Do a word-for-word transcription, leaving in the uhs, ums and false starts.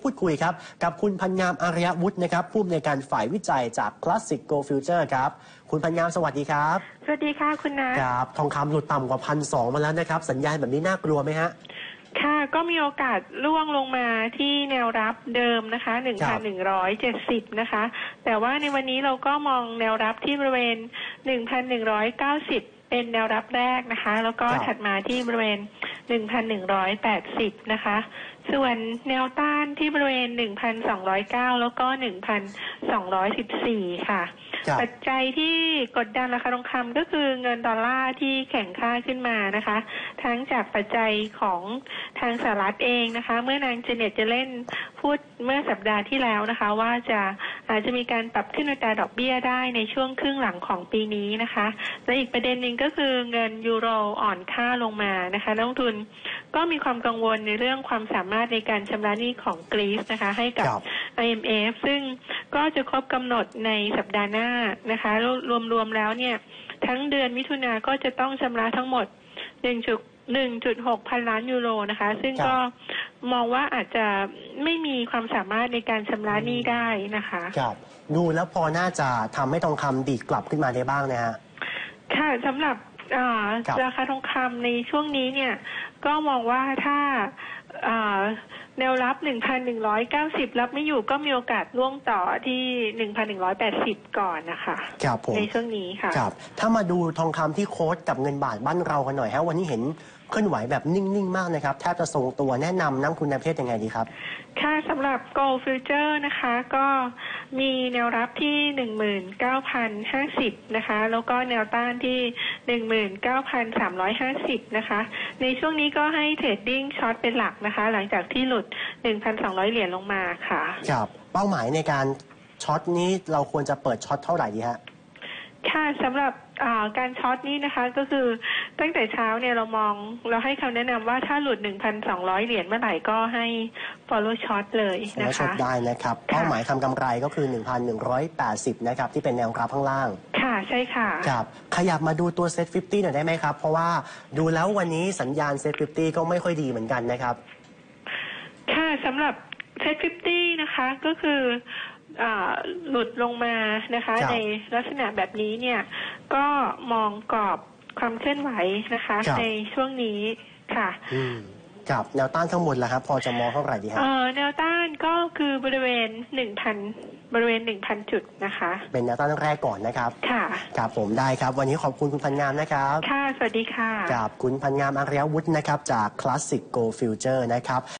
พูดคุยครับกับคุณพันงามอารยวุฒินะครับผู้อำนวยการฝ่ายวิจัยจาก Classic Go Future ครับคุณพันงามสวัสดีครับสวัสดีค่ะคุณนะครับทองคำหลุดต่ำกว่าพันสองมาแล้วนะครับสัญญาณแบบนี้น่ากลัวไหมฮะค่ะก็มีโอกาสล่วงลงมาที่แนวรับเดิมนะคะ หนึ่งพันหนึ่งร้อยเจ็ดสิบ นะคะแต่ว่าในวันนี้เราก็มองแนวรับที่บริเวณ หนึ่งพันหนึ่งร้อยเก้าสิบ เป็นแนวรับแรกนะคะแล้วก็ถัดมาที่บริเวณ หนึ่งพันหนึ่งร้อยแปดสิบ นะคะส่วนแนวต้านที่บริเวณ หนึ่งพันสองร้อยเก้า แล้วก็ หนึ่งพันสองร้อยสิบสี่ ค่ะปัจจัยที่กดดันราคาทองคำก็คือเงินดอลลาร์ที่แข็งค่าขึ้นมานะคะทั้งจากปัจจัยของทางสหรัฐเองนะคะเมื่อนางเจเน็ตจะเล่นพูดเมื่อสัปดาห์ที่แล้วนะคะว่าจะอาจจะมีการปรับขึ้นอัตราดอกเบี้ยได้ในช่วงครึ่งหลังของปีนี้นะคะและอีกประเด็นหนึ่งก็คือเงินยูโรอ่อนค่าลงมานะคะนักลงทุนก็มีความกังวลในเรื่องความสามารถในการชำระหนี้ของกรีซนะคะให้กับ ไอ เอ็ม เอฟ ซึ่งก็จะครบกำหนดในสัปดาห์หน้านะคะรวมๆแล้วเนี่ยทั้งเดือนมิถุนาก็จะต้องชำระทั้งหมด หนึ่งจุดหก พันล้านยูโรนะคะซึ่งก็มองว่าอาจจะไม่มีความสามารถในการชำระหนี้ได้นะคะครับดูแล้วพอน่าจะทำให้ทองคำดีดกลับขึ้นมาได้บ้างนะฮะค่ะสำหรับราคาทองคำในช่วงนี้เนี่ยก็มองว่าถ้าแนวรับ หนึ่งพันหนึ่งร้อยเก้าสิบ รับไม่อยู่ก็มีโอกาสล่วงต่อที่ หนึ่งพันหนึ่งร้อยแปดสิบ ก่อนนะคะในช่วงนี้ค่ะครับถ้ามาดูทองคำที่โค้ดกับเงินบาทบ้านเรากันหน่อยฮะวันนี้เห็นเคลื่อนไหวแบบนิ่งๆมากนะครับแทบจะทรงตัวแนะนำนักทุนในประเทศยังไงดีครับค่ะสำหรับ Gold Future นะคะก็มีแนวรับที่ หนึ่งหมื่นเก้าพันห้าสิบ นะคะแล้วก็แนวต้านที่ หนึ่งหมื่นเก้าพันสามร้อยห้าสิบ นะคะในช่วงนี้ก็ให้เทรดดิ้งช็อตเป็นหลักนะคะหลังจากที่หลุด หนึ่งพันสองร้อย เหรียญลงมาค่ะครับเป้าหมายในการช็อตนี้เราควรจะเปิดช็อตเท่าไหร่ดีฮะค่ะสำหรับการช็อตนี้นะคะก็คือตั้งแต่เช้าเนี่ยเรามองเราให้คำแนะนำว่าถ้าหลุด หนึ่งพันสองร้อย เหรียญเมื่อไหร่ก็ให้ follow short เลยนะคะ follow short ได้นะครับเป้าหมายทำกำไรก็คือ หนึ่งพันหนึ่งร้อยแปดสิบ นะครับที่เป็นแนวรับข้างล่างค่ะใช่ค่ะครับขยับมาดูตัว เซ็ต ห้าสิบ หน่อยได้ไหมครับเพราะว่าดูแล้ววันนี้สัญญาณ เซ็ต ห้าสิบ ก็ไม่ค่อยดีเหมือนกันนะครับค่ะสำหรับ เซ็ต ห้าสิบ นะคะก็คือหลุดลงมานะคะในลักษณะแบบนี้เนี่ยก็มองกรอบความเคลื่อนไหวนะคะในช่วงนี้ค่ะกับแนวต้านข้างบนล่ะครับพอจะมองเท่าไหร่ดีครับแนวต้านก็คือบริเวณ หนึ่งพัน บริเวณ หนึ่งพัน จุดนะคะเป็นแนวต้านแรกก่อนนะครับค่ะครับผมได้ครับวันนี้ขอบคุณคุณพันงามนะครับค่ะสวัสดีค่ะกับคุณพันงามอารยวุฒินะครับจาก Classic Go Future นะครับ